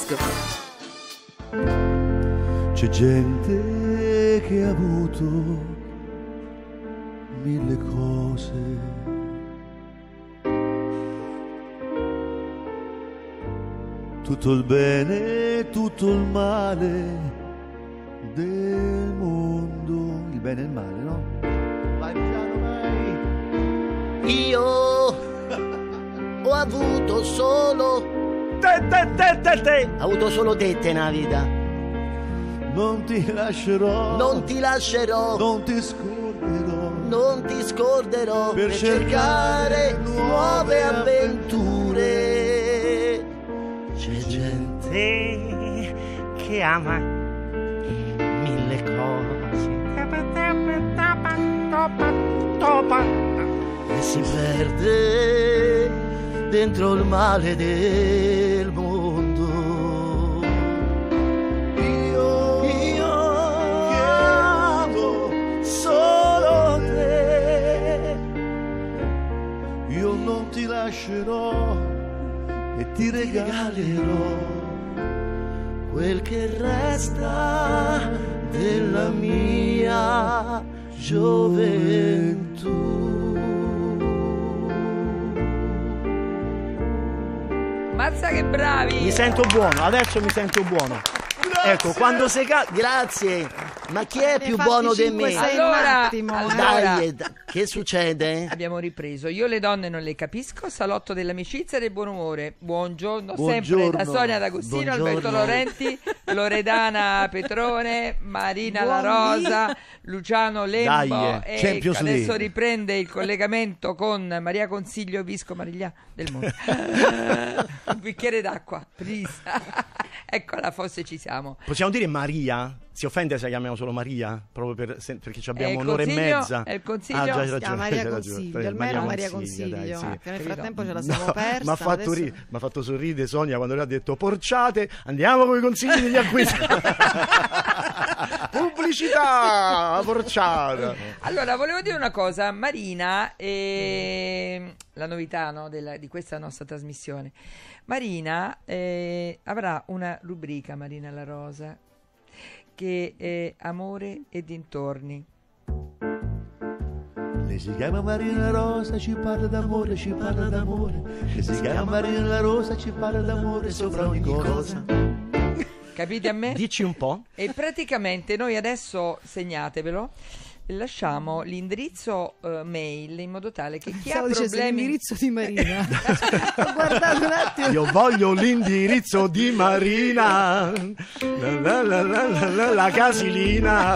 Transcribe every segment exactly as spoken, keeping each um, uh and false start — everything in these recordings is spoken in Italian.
disco. C'è gente che ha avuto mille cose, tutto il bene, tutto il male del mondo. Il bene e il male, no? Vai piano, vai. Io ho avuto solo Te, te, te, te, te. Ho avuto solo tette nella vita. Non ti lascerò, Non ti lascerò, non ti scorderò, non ti scorderò per per cercare cercare nuove nuove avventure. C'è gente che ama mille cose e si perde dentro il male del mondo. Io, Io che amo solo te, io non ti lascerò e ti regalerò quel che resta della mia gioventù. Mazza che bravi! Mi sento buono, adesso mi sento buono. Grazie. Ecco, quando sei ca- Grazie. Ma chi è Ne più fatti buono di cinque, me? sei Allora, un attimo, allora- Dai, eh, d- che succede? Abbiamo ripreso. Io le donne non le capisco. Salotto dell'amicizia e del buon umore. Buongiorno, Buongiorno. sempre da Sonia D'Agostino, Buongiorno. Alberto Laurenti, Loredana Petrone, Marina La Buondì. Rosa, Luciano Lembo. Dai, e Champions adesso League. riprende il collegamento con Maria Consiglio Visco Mariglià del Monte. Un bicchiere d'acqua, please. Eccola, forse ci siamo. Possiamo dire Maria? Si offende se la chiamiamo solo Maria? Proprio per, se- perché ci abbiamo È il un'ora e consiglio- mezza. è il consiglio? Ah, già, hai Si ragione, chiama Maria hai ragione. Consiglio, Eh, almeno Maria Consiglio, Consiglio, dai, sì. eh, che nel Credo. frattempo ce la siamo persa. Mi ha fatto, adesso- ri- m'ha fatto sorridere Sonia quando lei ha detto porciate, andiamo con i consigli degli acquisti. Pubblicità, porciata. Allora, volevo dire una cosa, Marina, eh, la novità, no, della- di questa nostra trasmissione. Marina eh, avrà una rubrica, Marina La Rosa, che è Amore e dintorni. Lei si chiama Marina Rosa, ci parla d'amore, ci parla d'amore. Lei si chiama Marina Rosa, ci parla d'amore sopra ogni cosa. Capite a me? Dici un po'. E praticamente noi adesso, segnatevelo, lasciamo l'indirizzo eh, mail in modo tale che chi Stavo ha dicendo problemi... l'indirizzo di Marina. Ho guardato un attimo. Io voglio l'indirizzo di Marina, la, la, la, la, la, la, la casilina.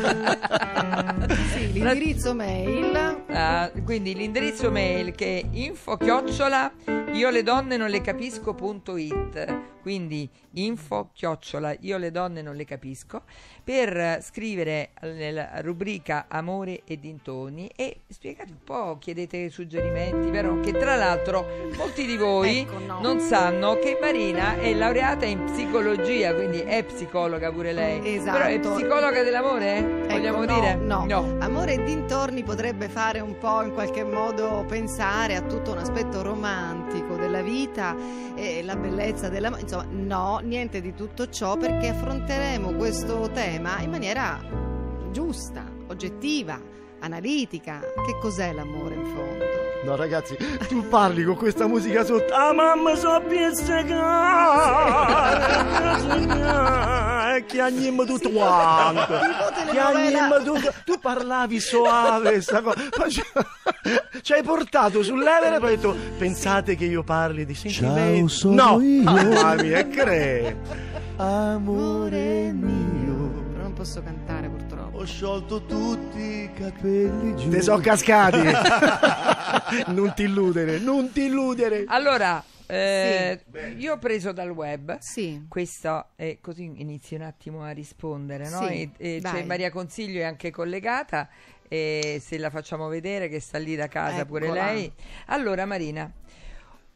Sì, l'indirizzo mail. Ah, quindi l'indirizzo mail che è info chiocciola io le donne non le capisco punto it, quindi info chiocciola io le donne non le capisco, per scrivere nella rubrica Amore e dintorni e spiegate un po', chiedete suggerimenti, vero? Che tra l'altro molti di voi Ecco, no. non sanno che Marina è laureata in psicologia, quindi è psicologa pure lei. Esatto. Però è psicologa dell'amore? Ecco, Vogliamo no, dire? no. Amore e dintorni potrebbe fare un po' in qualche modo pensare a tutto un aspetto romantico della vita e la bellezza della... Insomma, no, niente di tutto ciò, perché affronteremo questo tema in maniera giusta, oggettiva, analitica. Che cos'è l'amore in fondo? No ragazzi, tu parli con questa musica sotto. Ah mamma so pizzicare, chiagniamo tutto quanto. Chiagniamo tutto. Tu parlavi soave sta cosa. Poi ci- ci hai portato sull'Ever e poi hai detto pensate che io parli di sentimenti. Ciao, sono no, io. mamma mia, cre. Amore mio, Però non posso cantare purtroppo. ho sciolto tutti i capelli giù. Te so cascati. Non ti illudere, non ti illudere. Allora, eh, io ho preso dal web. Sì. Questo è così, inizi un attimo a rispondere, no? Sì, E, e c'è vai. Maria Consiglio è anche collegata, e se la facciamo vedere che sta lì da casa pure Eccola. lei. Allora Marina,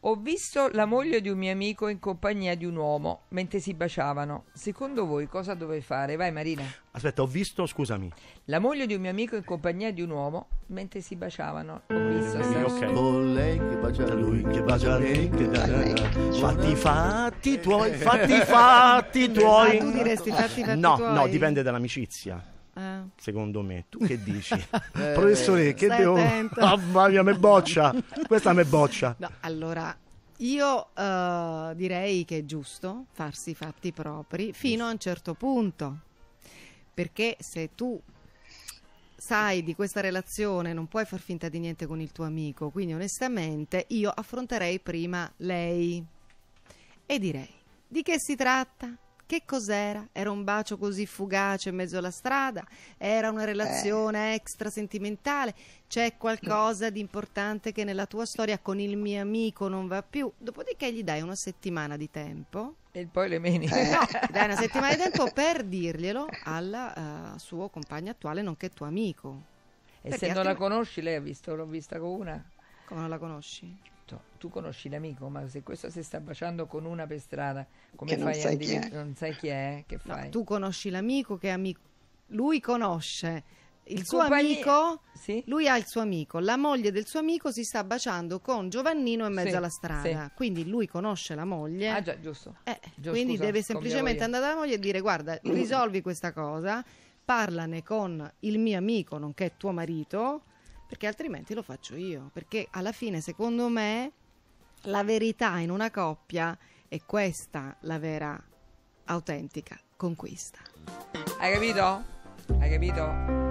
Ho visto la moglie di un mio amico in compagnia di un uomo mentre si baciavano. Secondo voi cosa dovrei fare? Vai Marina. Aspetta, ho visto, scusami. La moglie di un mio amico in compagnia di un uomo mentre si baciavano. Ho visto. Eh, sta- ok. Con lei che bacia lui, che bacia lei, che Fatti i fatti tuoi, fatti i fatti tuoi. Ah, tu diresti fatti i fatti No, tuoi? no, dipende dall'amicizia. Ah. Secondo me, tu che dici? Professore, che Stai devo... attento. Mamma mia, me boccia. Questa me boccia. No, allora, io eh, direi che è giusto farsi i fatti propri fino a un certo punto, perché se tu sai di questa relazione non puoi far finta di niente con il tuo amico, quindi onestamente io affronterei prima lei e direi: di che si tratta? Che cos'era? Era un bacio così fugace in mezzo alla strada? Era una relazione extra sentimentale? C'è qualcosa di importante che nella tua storia con il mio amico non va più? Dopodiché gli dai una settimana di tempo. E poi le meni. No, gli dai una settimana di tempo per dirglielo al eh, suo compagno attuale, nonché tuo amico. E Perché se non la altrimenti- conosci, lei ha visto, l'ho vista con una. Come non la conosci? Tu, tu conosci l'amico, ma se questo si sta baciando con una per strada, come Che non fai a sai dire? chi è. Non sai chi è? Che No, fai? tu conosci l'amico che è amico. Lui conosce il In suo compagnia- amico. Sì? Lui ha il suo amico, la moglie del suo amico si sta baciando con Giovannino in mezzo Sì, alla strada, sì. quindi lui conosce la moglie. Ah già, giusto. Eh, Giusto, quindi scusa, deve scompiavo semplicemente io. andare dalla moglie e dire: guarda, risolvi questa cosa, parlane con il mio amico, nonché tuo marito, perché altrimenti lo faccio io, perché alla fine secondo me la verità in una coppia è questa, la vera autentica conquista. Hai capito? Hai capito?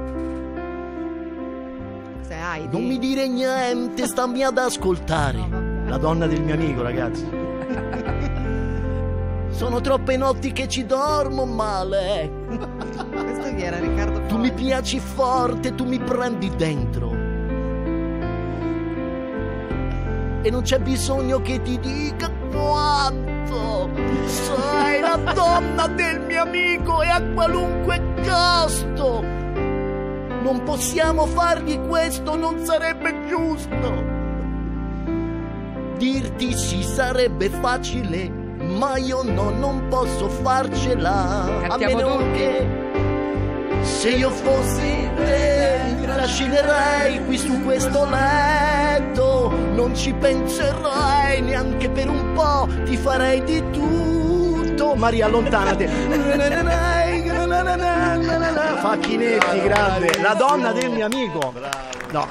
Se hai Non mi dire niente, stammi ad ascoltare. La donna del mio amico, ragazzi. Sono troppe notti che ci dormo male. questo chi era? Riccardo Tu mi Fogli? piaci forte, tu mi prendi dentro. E non c'è bisogno che ti dica quanto sei la donna del mio amico e a qualunque costo. Non possiamo fargli questo, non sarebbe giusto. Dirti sì sarebbe facile, ma io no, non posso farcela. A Cantiamo meno tutti. che se io fossi te mi trascinerei qui su questo letto, non ci penserei neanche per un po', ti farei di tutto. Maria, allontanati. Facchinetti, grande. La donna del mio amico. No.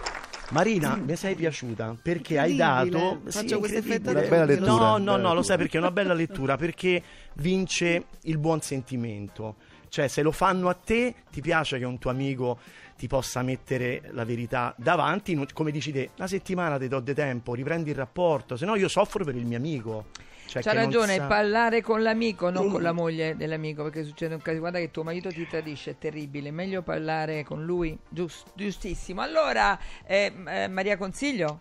Marina, mi sei piaciuta perché hai Incredibile. dato Faccio sì, questo effetto incredibile. Una bella lettura, No, no, bella no, lo lettura. sai perché è una bella lettura, perché vince il buon sentimento. Cioè, se lo fanno a te, ti piace che un tuo amico ti possa mettere la verità davanti, non- come dici te, una settimana ti do di tempo, riprendi il rapporto, se no io soffro per il mio amico. Cioè, C'ha che non ragione, sa- parlare con l'amico, non con la moglie dell'amico, perché succede un caso, guarda che tuo marito ti tradisce, è terribile, meglio parlare con lui, giust- giustissimo. Allora, eh, eh, Maria Consiglio,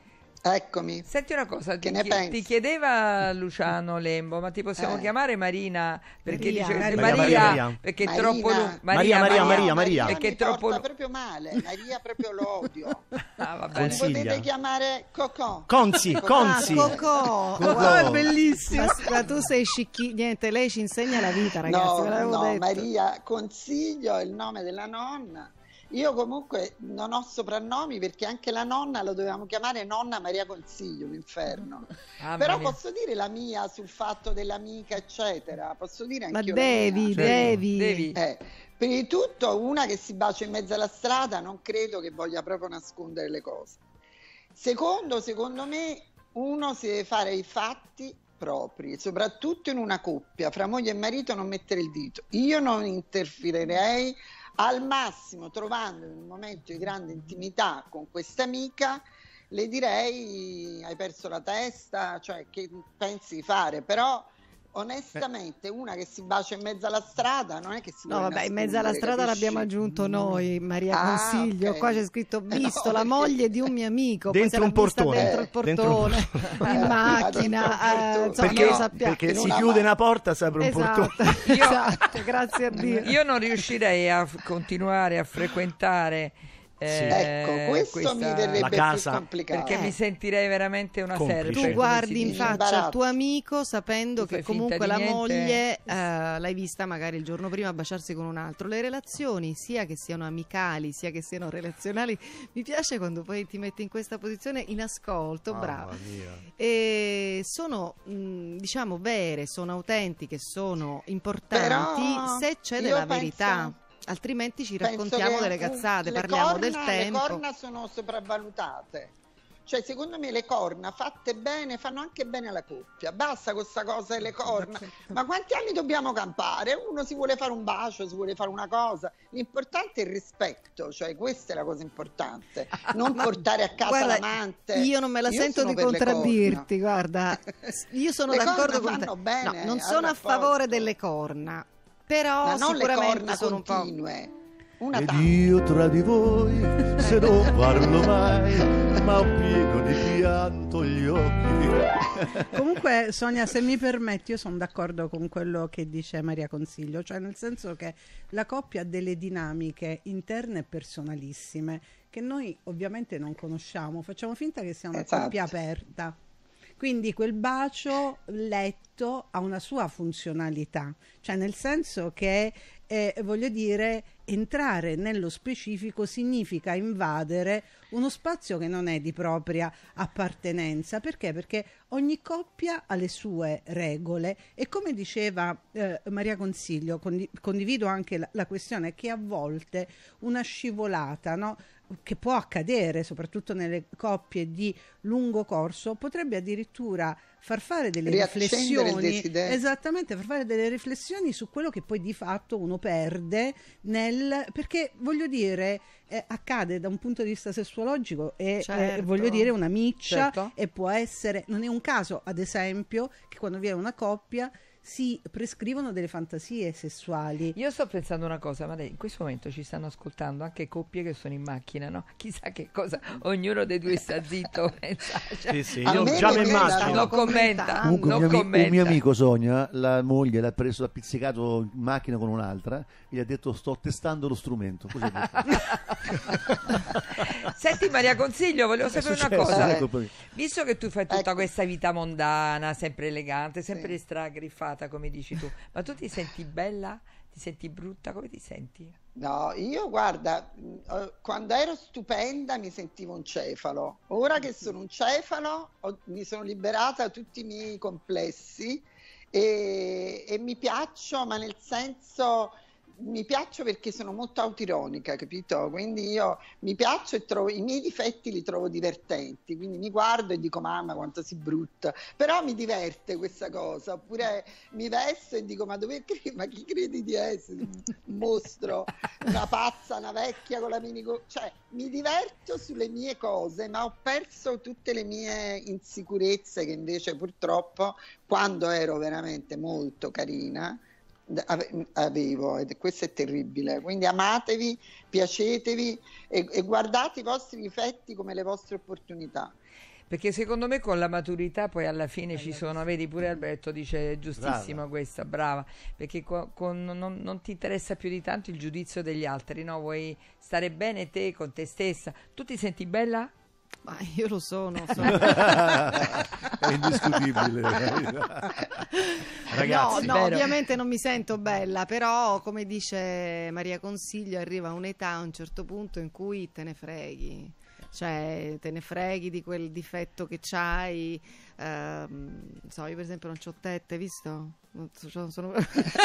Eccomi. senti una cosa, Che ti, ne chi- pensi? ti chiedeva Luciano Lembo, ma ti possiamo Eh. chiamare Marina? Perché Maria. dice Maria, Maria, Maria, Maria. perché è Marina. troppo lungo. Maria, Maria, Maria, Maria. Perché è mi troppo porta lu- proprio male. Maria proprio lo odio. Ah, va bene. Mi Consiglia. potete chiamare Cocò. Conzi, Conzi. Ah, Cocò. Cocò. Guarda, È bellissimo. Ma, ma tu sei scicchi. Niente, lei ci insegna la vita, ragazzi. No, ve l'avevo no, detto. Maria Consiglio è il nome della nonna. Io comunque non ho soprannomi perché anche la nonna lo dovevamo chiamare nonna Maria Consiglio, l'inferno. Ah, Però Maria. posso dire la mia sul fatto dell'amica, eccetera. Posso dire Ma anche devi, devi. Devi. Eh, prima di tutto, una che si bacia in mezzo alla strada non credo che voglia proprio nascondere le cose. Secondo, secondo me, uno si deve fare i fatti propri, soprattutto in una coppia, fra moglie e marito, non mettere il dito. Io non interferirei, al massimo trovando in un momento di grande intimità con questa amica, le direi hai perso la testa, cioè che pensi di fare, però onestamente una che si bacia in mezzo alla strada non è che si No, vuole vabbè, in mezzo alla nascondere, strada capisci? l'abbiamo aggiunto noi, Maria Ah, Consiglio. ok. Qua c'è scritto: visto No, la perché- moglie di un mio amico. Poi Dentro se l'ha un vista portone. dentro il Eh, dentro un portone, portone. in macchina, Dentro un eh, portone. insomma, Perché, non lo sappiamo. perché In si una chiude mano. una porta, si apre un Esatto, portone. esatto, grazie a Dio. Io non riuscirei a f- continuare a frequentare Eh, ecco, questo questa... mi verrebbe La casa, più complicato. Perché eh. mi sentirei veramente una Complice. serpe. Tu guardi in faccia Imbarazzo. il tuo amico sapendo Tu fai che comunque finta la di niente. moglie eh, l'hai vista magari il giorno prima baciarsi con un altro. Le relazioni, sia che siano amicali, sia che siano relazionali, mi piace quando poi ti metti in questa posizione in ascolto, Mamma bravo. mia. E sono mh, diciamo vere, sono autentiche, sono importanti Però se c'è io della penso- verità. Altrimenti ci Penso raccontiamo che delle un- cazzate, le parliamo corna- del tempo. Le corna sono sopravvalutate. Cioè, secondo me le corna fatte bene fanno anche bene alla coppia. Basta con sta cosa delle corna. Ma quanti anni dobbiamo campare? Uno si vuole fare un bacio, si vuole fare una cosa. L'importante è il rispetto, cioè questa è la cosa importante. Non Ma portare a casa guarda, l'amante. io non me la Io sento sono di per le contraddirti, guarda. Io sono Le d'accordo corna con te. fanno bene No, non al sono a rapporto. favore delle corna, però Ma non le sicuramente corna sono un po'. continue. Una Ed tanto. io tra di voi, se non parlo mai, ma ho pieno di pianto gli occhi. Comunque, Sonia, se mi permetti, io sono d'accordo con quello che dice Maria Consiglio, cioè nel senso che la coppia ha delle dinamiche interne e personalissime che noi ovviamente non conosciamo, facciamo finta che sia una Esatto. coppia aperta. Quindi quel bacio letto ha una sua funzionalità, cioè nel senso che, eh, voglio dire, entrare nello specifico significa invadere uno spazio che non è di propria appartenenza. Perché? Perché ogni coppia ha le sue regole e, come diceva eh, Maria Consiglio, condi- condivido anche la, la questione che a volte una scivolata, no? Che può accadere soprattutto nelle coppie di lungo corso, potrebbe addirittura far fare delle Riaccendere il riflessioni, desiderio. esattamente, far fare delle riflessioni su quello che poi di fatto uno perde nel, perché voglio dire eh, accade da un punto di vista sessuologico e eh, Certo. voglio dire una miccia, Certo. e può essere, non è un caso ad esempio che quando viene una coppia si prescrivono delle fantasie sessuali. Io sto pensando una cosa, ma in questo momento ci stanno ascoltando anche coppie che sono in macchina, no? Chissà che cosa, ognuno dei due sta zitto. pensa, cioè, Sì, sì, A io me già mi viene immagino. non commenta, commentando. Comunque un non mio, ami- commenta. un mio amico Sonia, la moglie l'ha preso, l'ha pizzicato in macchina con un'altra e gli ha detto sto testando lo strumento. Così ha detto. Senti Maria Consiglio, volevo sapere una Successo, cosa. ecco poi. Visto che tu fai tutta Ecco. questa vita mondana, sempre elegante, sempre Sì. stragriffata, come dici tu, ma tu ti senti bella? Ti senti brutta? Come ti senti? No, io guarda, mh, eh, quando ero stupenda mi sentivo un cefalo. Ora che sono un cefalo ho- mi sono liberata da tutti i miei complessi e, e mi piaccio, ma nel senso mi piaccio perché sono molto autoironica, capito? Quindi io mi piaccio e trovo i miei difetti li trovo divertenti, quindi mi guardo e dico mamma quanto sei brutta, però mi diverte questa cosa, oppure mi vesto e dico ma dove credi, ma chi credi di essere? Un mostro, una pazza, una vecchia con la minico, cioè mi diverto sulle mie cose, ma ho perso tutte le mie insicurezze che invece purtroppo quando ero veramente molto carina ave- avevo, ed questo è terribile. Quindi amatevi, piacetevi e, e guardate i vostri difetti come le vostre opportunità. Perché secondo me con la maturità poi alla fine ci sono, vedi pure Alberto dice giustissima Brava. questa, brava, perché co- con- non, non ti interessa più di tanto il giudizio degli altri, no? Vuoi stare bene te con te stessa. Tu ti senti bella? Ma io lo sono, sono... È indiscutibile. Ragazzi, no, no, vero. ovviamente non mi sento bella, però come dice Maria Consiglio arriva un'età a un certo punto in cui te ne freghi, cioè te ne freghi di quel difetto che c'hai. Ehm, so, io per esempio non c'ho tette, visto? Non so- sono...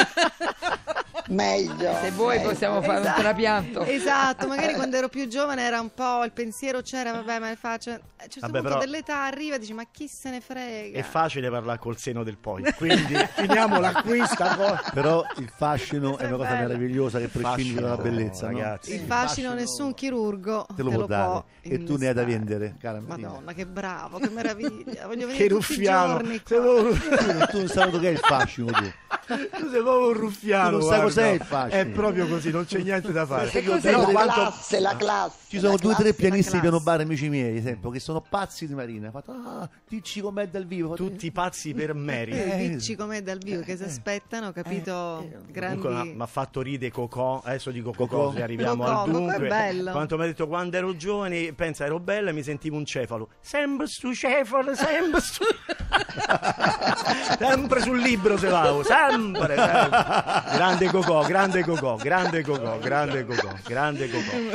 Meglio. Se vuoi meglio. possiamo fare un Esatto. trapianto. Esatto, magari quando ero più giovane era un po' il pensiero c'era, vabbè, ma è facile. A un certo Vabbè, punto però- dell'età arriva e dici ma chi se ne frega? è facile parlare col seno del poi, quindi finiamola qui sta cosa. Però il fascino è una cosa bella. meravigliosa che prescinde dalla bellezza, no? ragazzi. Il fascino nessun chirurgo Te lo può dare e tu ne hai da innestare. vendere, cara Martina. Madonna, che bravo, che meraviglia. Voglio venire Che tutti i ruffiano. giorni Se qua. Tu lo- non- tu non sai che è il fascino tu. Tu sei proprio un ruffiano. Tu non sai cos'è il fascino. È proprio così, non c'è niente da fare. È Però la quanto- classe, la classe. Ci sono la due o tre classe, la pianisti di piano classe. bar, amici miei, ad esempio, che sono pazzi di Marina. Ha fatto, ah, dici com'è dal vivo. tutti pazzi per Mary. Eh, Dici com'è dal vivo, che si aspettano, capito? Grandi. Comunque mi ha fatto ridere Cocò, adesso dico Cocò, Cocò. se arriviamo Cocò, al Cocò è dunque. bello. Quanto mi ha detto quando ero giovane, pensa ero bella e mi sentivo un cefalo. Sempre stu cefalo, sempre stu... sempre sul libro se lavo, sempre, sempre. Grande Cocò, grande Cocò, grande Cocò, grande Cocò, grande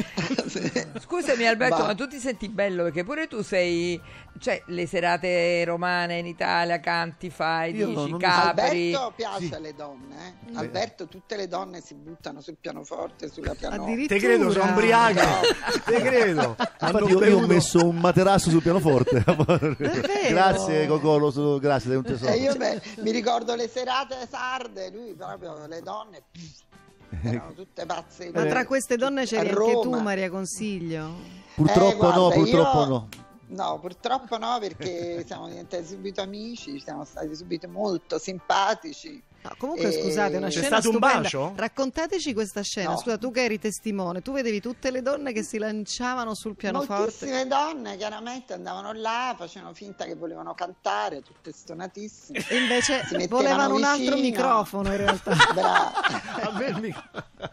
Cocò. Scusami Alberto, Va. ma tu ti senti bello perché pure tu sei, cioè le serate romane in Italia canti, fai, Io dici, no, non mi- capri. Alberto piace Sì. alle donne, eh? Alberto, tutte le donne si buttano sul pianoforte, sulla pianoforte. Addirittura. Te credo, sono ubriache. Te credo. Hanno Infatti io, io ho bevuto- messo un materasso sul pianoforte. vero? Grazie Cocò, lo so- grazie, sei un tesoro. E io beh, mi ricordo le serate sarde, lui proprio le donne pff, erano tutte pazze. Ma tra queste donne c'eri A anche tu, Roma. Maria Consiglio. Purtroppo Eh, guarda, no, purtroppo io- no. No, purtroppo no, perché siamo diventati subito amici, siamo stati subito molto simpatici. No, comunque Eh, scusate, una c'è scena stato un stupenda. bacio? Raccontateci questa scena. No. Scusa, tu che eri testimone, tu vedevi tutte le donne che si lanciavano sul pianoforte. Moltissime donne chiaramente andavano là, facevano finta che volevano cantare, tutte stonatissime. E invece Si mettevano volevano un altro vicino. microfono in realtà. Brava. A me il mic-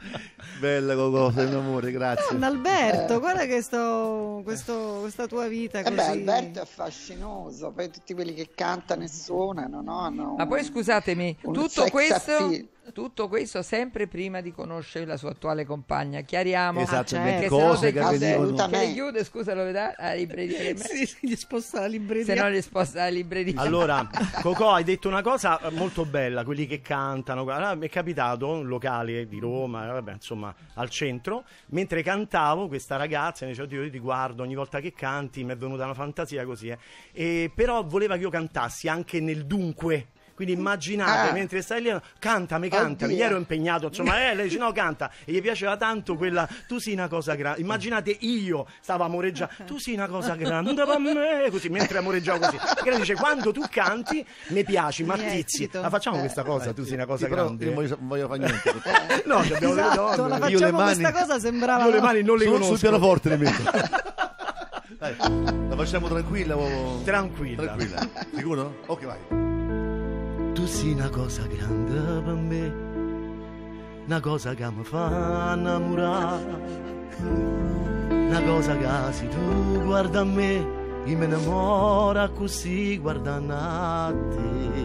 Bella Cocò, sei un amore, grazie. Don Alberto, guarda che sto, questo, questa tua vita Eh così. beh, Alberto è affascinoso, poi tutti quelli che cantano e suonano, no? Hanno Ma poi scusatemi, un tutto sex questo, appeal. tutto questo sempre prima di conoscere la sua attuale compagna. Chiariamo, Esattamente, perché cose se che no se chiude, avvenivano. che le chiude, scusa, lo vedrà la libreria che me- Sì, sì, gli sposta la libreria. se no risposta alla libreria. Allora, Cocò, hai detto una cosa molto bella, quelli che cantano. Allora, mi è capitato un locale di Roma, vabbè, insomma, al centro, mentre cantavo, questa ragazza mi diceva, "Oddio, io ti guardo ogni volta che canti, mi è venuta una fantasia così, eh." E, però voleva che io cantassi anche nel dunque. Quindi immaginate, Ah. mentre stai lì, cantami, cantami. Oddio. Io ero impegnato, insomma, eh, lei dice no, canta. E gli piaceva tanto quella, tu sei una cosa grande. Immaginate io stavo amoreggiando, tu sei una cosa grande per me, così, mentre amoreggiavo così. Perché lei dice, quando tu canti, mi piaci, ma Mi tizi. eccito. Ma facciamo questa cosa, tu sei una cosa Sì, però grande. io non voglio, non voglio fare niente. No, ci abbiamo delle Esatto, la donne. Io le facciamo mani- questa cosa sembrava Io le mani non le Sul- conosco. sul pianoforte le metto. Dai, la facciamo tranquilla o... Tranquilla. Tranquilla. Sicuro? Ok, vai. Tu sei una cosa grande per me, una cosa che mi fa innamorare, una cosa che se tu guarda a me, io me innamora così guardando a te.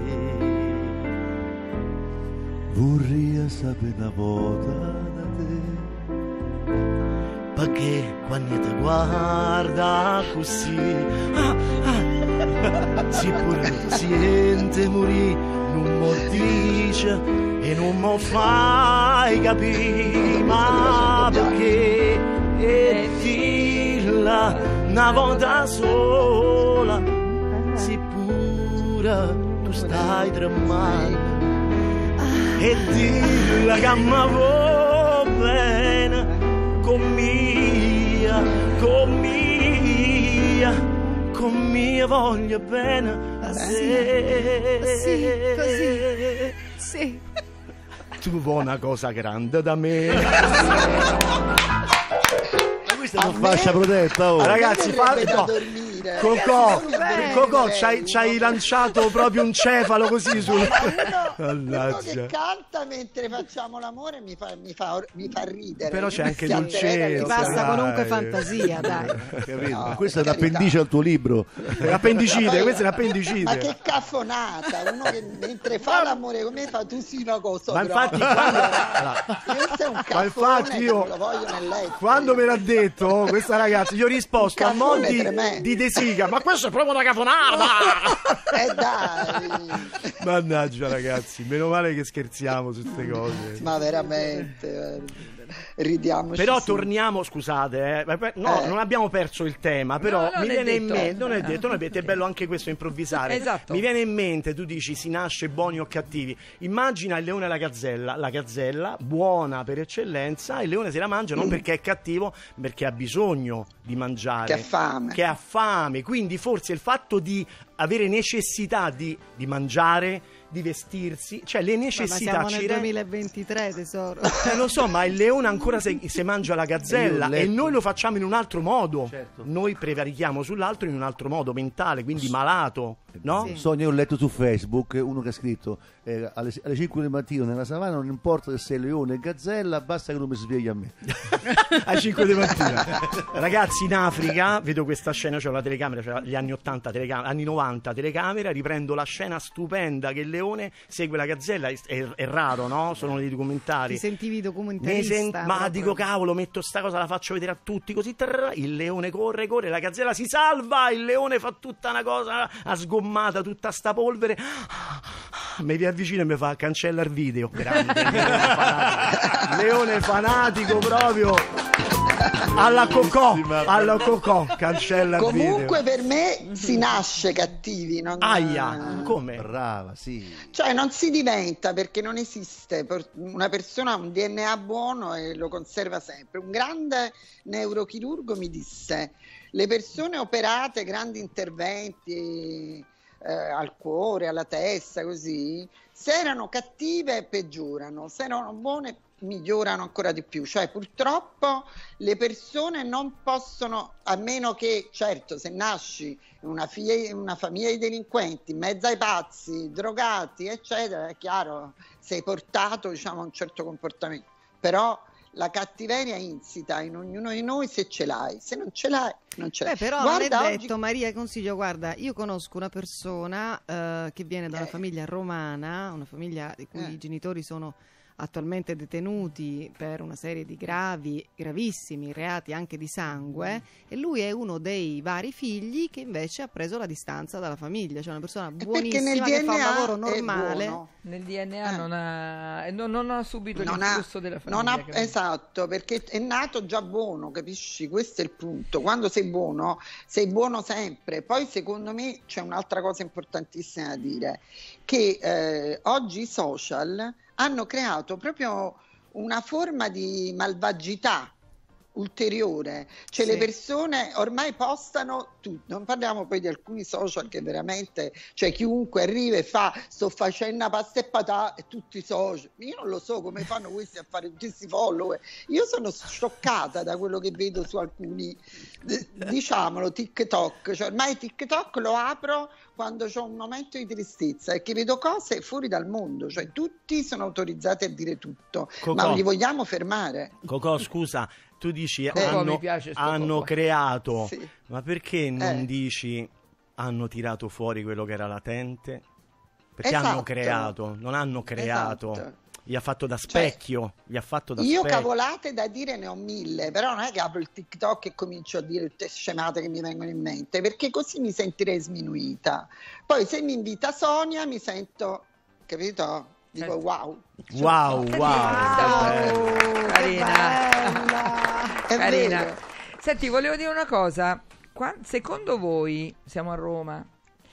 Vorrei sapere una volta da te. Perché quando ti guarda così, ah, ah, si pure tu sente morire, non mo dice e non mo fai capire, ma perché e dilla una volta sola, si pure tu stai tremando, e dilla che mi vuoi bene, con mia, con mia, con mia voglio bene a te. Sì, così. Sì. Tu vuoi una cosa grande da me. Ma questa è una A me- fascia protetta, oh. Ragazzi, fa... Verrebbe da no. dormire. Cocò, Bene. Cocò, c'hai, c'hai lanciato proprio un cefalo così sul... Uno Mannaggia. che canta mentre facciamo l'amore mi fa, mi fa, mi fa ridere. Però c'è anche Si dolcezza. alterera Ti che- basta dai. qualunque fantasia, dai. Capito? No, Questa è per carità. un'appendice al tuo libro. L'appendicite, questa è Ma l'appendicite. che caffonata, uno che mentre fa l'amore con me fa tu sì una cosa. Ma infatti, grossa. quando... allora, Questo è un ma caffone infatti che io, non lo voglio nel letto. quando me l'ha detto questa ragazza, gli ho risposto a Un mo' caffone di, tremendo. di De Sica, ma questo è proprio una cafonata! Eh dai, Mannaggia ragazzi, meno male che scherziamo su queste cose. ma veramente, eh, ridiamoci. Però su. torniamo, scusate, eh, per- no, Eh. non abbiamo perso il tema, però No, non mi è viene in detto. mente, non è detto, non è detto, è bello anche questo improvvisare. Esatto. Mi viene in mente, tu dici si nasce buoni o cattivi. Immagina il leone e la gazzella, la gazzella buona per eccellenza, il leone se la mangia non perché è cattivo, perché ha bisogno di mangiare. Che ha fame. Che ha fame, quindi forse il fatto di avere necessità di, di mangiare, di vestirsi, cioè le necessità. Ma siamo nel ci re- duemilaventitré, tesoro. Eh, lo so, ma il leone ancora se, se mangia la gazzella Io ho e letto. noi lo facciamo in un altro modo. Certo. Noi prevarichiamo sull'altro in un altro modo mentale, quindi malato, no? Sì. Sonia, ho letto su Facebook uno che ha scritto eh, alle, alle cinque del mattino nella savana non importa se sei leone e gazzella, basta che non mi svegli a me. Alle cinque di mattina. Ragazzi, in Africa vedo questa scena, c'ho la telecamera, cioè gli anni ottanta telecamera, anni novanta telecamera, riprendo la scena stupenda che il leone segue la gazzella, è, è- è raro, no? Sono dei documentari. Ti sentivi Mi documentarista? sen- ma proprio. dico cavolo, metto sta cosa, la faccio vedere a tutti così, trrr, il leone corre, corre, la gazzella si salva, il leone fa tutta una cosa, ha sgommata tutta sta polvere, mi vi avvicino e mi fa cancella il video. Grande leone fanatico, leone fanatico proprio alla cocò, alla cocò, cancella il Comunque video. per me si nasce cattivi, non... Aia, come? Brava, sì. Cioè non si diventa, perché non esiste per- una persona ha un D N A buono e lo conserva sempre. Un grande neurochirurgo mi disse: le persone operate grandi interventi eh, al cuore, alla testa, così, se erano cattive peggiorano, se erano buone migliorano ancora di più. Cioè purtroppo le persone non possono, a meno che, certo, se nasci in una, figlia- in una famiglia di delinquenti, in mezzo ai pazzi, drogati, eccetera, è chiaro, sei portato, diciamo, a un certo comportamento. Però la cattiveria insita in ognuno di noi se ce l'hai, se non ce l'hai, non ce l'hai. Beh, però Guarda, non è oggi- detto, Maria, consiglio, guarda, io conosco una persona eh, che viene da una Eh. famiglia romana, una famiglia di cui Eh. i genitori sono attualmente detenuti per una serie di gravi, gravissimi reati anche di sangue, e lui è uno dei vari figli che invece ha preso la distanza dalla famiglia, cioè una persona È perché nel buonissima che fa un D N A lavoro è normale. buono. Nel D N A Eh. non, ha, non, non ha subito Non ha, l'influsso della famiglia. non ha- capito? esatto, perché è nato già buono, capisci? Questo è il punto. Quando sei buono, sei buono sempre. Poi secondo me c'è un'altra cosa importantissima da dire, che eh, oggi i social hanno creato proprio una forma di malvagità ulteriore, cioè Sì. le persone ormai postano tutto, non parliamo poi di alcuni social che veramente, cioè chiunque arriva e fa sto facendo una pasta e patate e tutti i social, io non lo so come fanno questi a fare tutti questi follower, io sono scioccata da quello che vedo su alcuni, d- diciamolo, TikTok, cioè ormai TikTok lo apro quando c'ho un momento di tristezza e che vedo cose fuori dal mondo, cioè tutti sono autorizzati a dire tutto, Cocò. ma non li vogliamo fermare. Cocò, scusa, tu dici Cocò, hanno, mi piace sto hanno Cocò. creato, Sì. ma perché non Eh. dici hanno tirato fuori quello che era latente? Perché Esatto. hanno creato, non hanno creato. Esatto. Gli ha fatto da specchio, gli ha fatto da Io specchio. cavolate da dire ne ho mille, però non è che apro il TikTok e comincio a dire tutte scemate che mi vengono in mente, perché così mi sentirei sminuita. Poi se mi invita Sonia mi sento, capito? Dico Certo. wow. Wow, wow, Wow, che bello. che Carina. bella! È Carina. vero. Senti, volevo dire una cosa. Qua- secondo voi, siamo a Roma,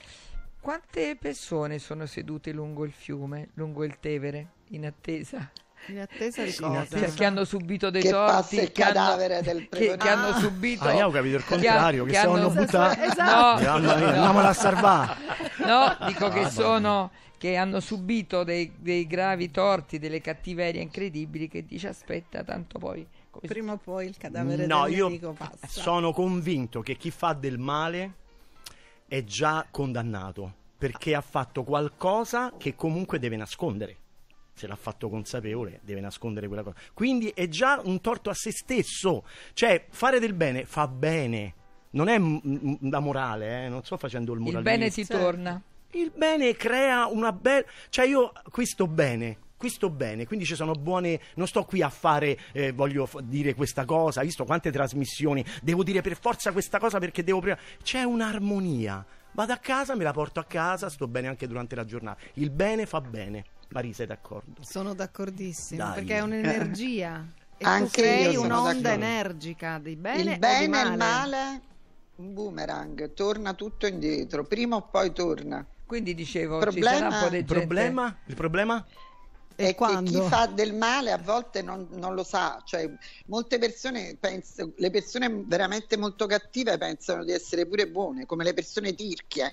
quante persone sono sedute lungo il fiume, lungo il Tevere, in attesa? In attesa di Sì, in cosa? attesa. Perché hanno subito dei Che torti, passa il che hanno- cadavere del che, che preponato. hanno subito. Ah, io ho capito il contrario, che, che se hanno- hanno buttato. Esatto. Mamma mia, andiamola a salvare. No, dico che sono che hanno subito dei, dei gravi torti, delle cattiverie incredibili, che dice aspetta, tanto poi come si- Prima o poi il cadavere No, del io nemico passa. sono convinto che chi fa del male è già condannato, perché ha fatto qualcosa che comunque deve nascondere. Se l'ha fatto consapevole, deve nascondere quella cosa. Quindi è già un torto a se stesso. Cioè, fare del bene fa bene. Non è m- m- la morale, eh? Non sto facendo il il moralista. bene ti torna. Il bene crea una bella... Cioè io qui sto bene, qui sto bene, quindi ci sono buone... Non sto qui a fare, eh, voglio f- dire questa cosa, hai visto quante trasmissioni, devo dire per forza questa cosa perché devo... Prima... C'è un'armonia. Vado a casa, me la porto a casa, sto bene anche durante la giornata. Il bene fa bene. Maria, sei d'accordo? Sono d'accordissimo, Dai. perché è un'energia. E Anche tu crei io sono un'onda d'accordo. energica di bene Il o di bene e male. il male, un boomerang, torna tutto indietro, prima o poi torna. Quindi dicevo, Problema- ci sarà un po' di Il gente... problema? Il problema? E è che quando? chi fa del male a volte non, non lo sa, cioè molte persone pensano, le persone veramente molto cattive pensano di essere pure buone, come le persone tirchie,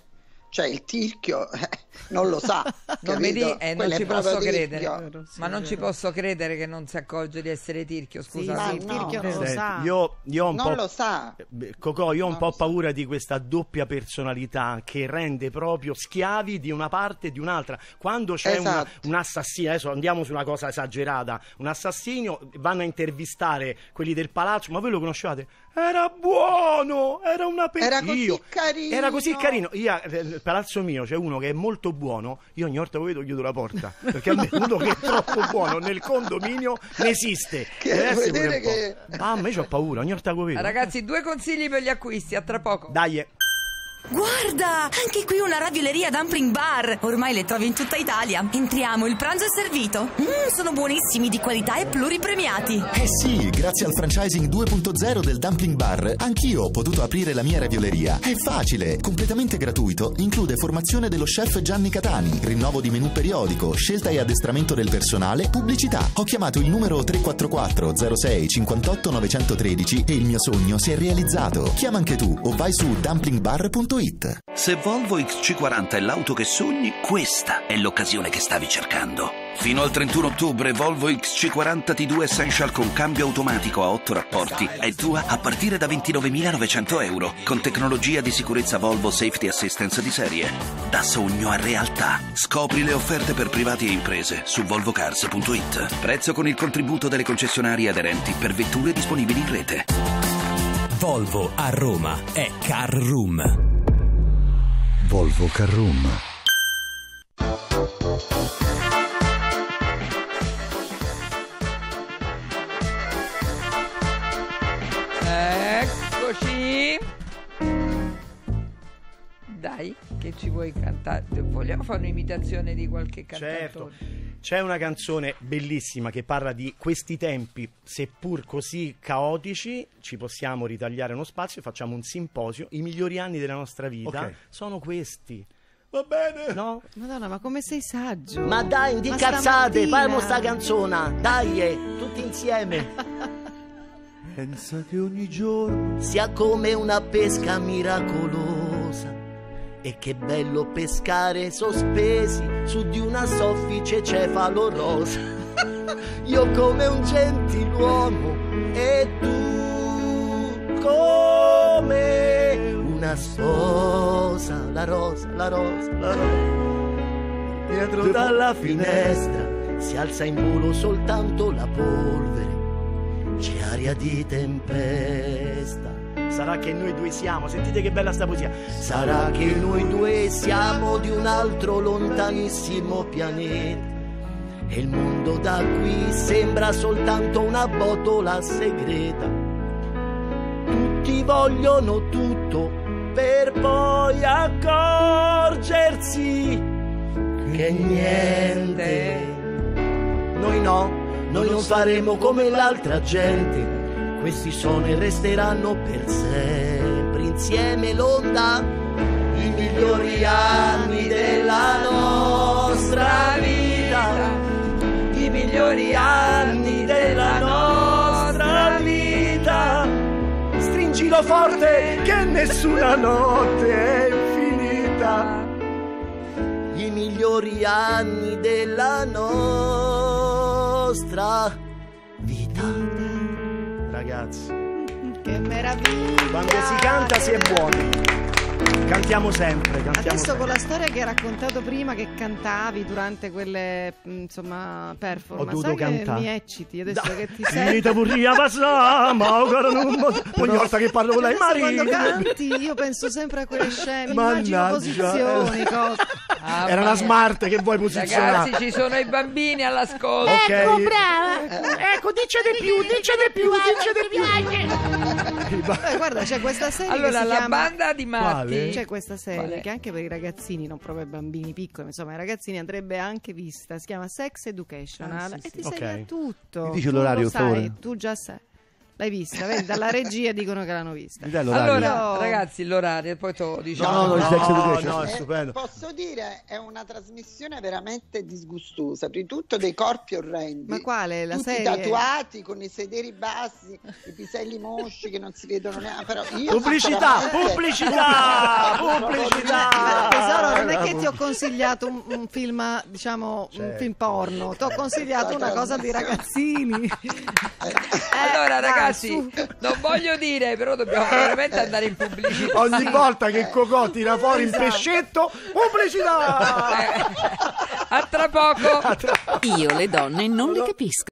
Cioè il tirchio eh, non lo sa, non mi di, eh, non ci posso credere, tirchio. ma non ci posso credere che non si accorge di essere tirchio, scusa. Sì, sì, il tirchio no. non lo Senti, sa. io, io ho un Non po', lo sa. Cocò, io ho un Non po' lo sa. paura di questa doppia personalità che rende proprio schiavi di una parte e di un'altra. Quando c'è una- Esatto. un assassino, adesso andiamo su una cosa esagerata, un assassino, vanno a intervistare quelli del palazzo, ma voi lo conoscevate? Era buono, era una pe- Era così io- carino. Era così carino. Io, eh, nel palazzo mio c'è uno che è molto buono, io ogni volta che lo vedo chiudo la porta, perché almeno uno che è troppo buono nel condominio ne esiste. Che Deve essere vedere pure un po'. che- Ah, ma io ho paura, ogni volta che lo vedo. Ragazzi, due consigli per gli acquisti, a tra poco. Dai, eh. Guarda, anche qui una ravioleria Dumpling Bar. Ormai le trovi in tutta Italia. Entriamo, il pranzo è servito. Mmm, sono buonissimi, di qualità e pluripremiati. Eh sì, grazie al franchising due punto zero del Dumpling Bar, anch'io ho potuto aprire la mia ravioleria. È facile, completamente gratuito, include formazione dello chef Gianni Catani, rinnovo di menù periodico, scelta e addestramento del personale, pubblicità. Ho chiamato il numero tre quattro quattro zero sei cinquantotto novecentotredici e il mio sogno si è realizzato. Chiama anche tu o vai su dumpling bar punto it. Se Volvo X C quaranta è l'auto che sogni, questa è l'occasione che stavi cercando. Fino al trentuno ottobre Volvo X C quaranta T due Essential con cambio automatico a otto rapporti è tua a partire da ventinovemilanovecento euro, con tecnologia di sicurezza Volvo Safety Assistance di serie. Da sogno a realtà. Scopri le offerte per privati e imprese su volvo cars punto it. Prezzo con il contributo delle concessionarie aderenti per vetture disponibili in rete. Volvo a Roma è Car Room. Volvo Car Room. Eccoci. Dai, che ci vuoi cantare? Vogliamo fare un'imitazione di qualche cantatore? Certo. C'è una canzone bellissima che parla di questi tempi, seppur così caotici, ci possiamo ritagliare uno spazio e facciamo un simposio. I migliori anni della nostra vita Ok. sono questi. Va bene? No? Madonna, ma come sei saggio. Ma dai, di Ma cazzate, stamattina- fai sta canzone. Dai, eh, tutti insieme. Pensa che ogni giorno Sia come una pesca miracolosa. E che bello pescare sospesi su di una soffice cefalorosa. Io come un gentiluomo e tu come una sposa. La rosa, la rosa, la rosa. Dietro dalla finestra si alza in volo soltanto la polvere. C'è aria di tempesta. Sarà che noi due siamo, sentite che bella sta poesia. Sarà che noi due siamo di un altro lontanissimo pianeta e il mondo da qui sembra soltanto una botola segreta. Tutti vogliono tutto per poi accorgersi che niente. Noi no, noi non faremo come l'altra gente. Questi sono e resteranno per sempre insieme l'onda, i migliori anni della nostra vita, i migliori anni della nostra vita. Stringilo forte che nessuna notte è infinita. I migliori anni della nostra vita. Ragazzi, Che meraviglia. quando si canta si è buoni. Cantiamo sempre, cantiamo Adesso sempre. con la storia che hai raccontato prima che cantavi durante quelle mh, insomma performance, Ho dovuto sai che cantare. mi ecciti adesso Da- che ti Sì, sento. te vorria passare, ma ora non mo- ogni volta che parlo con lei, Adesso quando Maria. canti io penso sempre a quelle scene, immagino Mannaggia. posizioni, cose. Ah, Era una mamma mia. smart che vuoi posizionare. Ragazzi, ci sono i bambini all'ascolto. Ok. brava. Ecco, dice di più, dice di più, dice di più. Eh, guarda, c'è questa serie Allora, che si la chiama banda di Matti. Quale? C'è questa serie Qual è? che anche per i ragazzini, non proprio i bambini piccoli, insomma, i ragazzini andrebbe anche vista. Si chiama Sex Educational Ah, sì, e sì. ti Ok. segna tutto. Mi dice Tu l'orario, lo per sai, favore? tu già sai. L'hai vista, vedi? Dalla regia dicono che l'hanno vista. Allora, Io- ragazzi, l'orario, poi te lo diciamo. No, no, no, Sex Education. Eh, no, è stupendo. Posso dire, è una trasmissione veramente disgustosa. Prima di tutto dei corpi orrendi. Ma quale? La Tutti serie? tatuati con i sederi bassi, i piselli mosci che non si vedono neanche. Però io Pubblicità, sinceramente- pubblicità, pubblicità. Ma tesoro, non è che ti ho consigliato un, un film, diciamo, un Certo. film porno, ti ho consigliato una cosa di ragazzini. Allora, Eh, dai, ragazzi, su. non voglio dire, però dobbiamo veramente andare in pubblicità. Ogni Sì. volta che Cocò tira fuori Esatto. il pescetto, pubblicità! A tra poco. Io le donne non le capisco.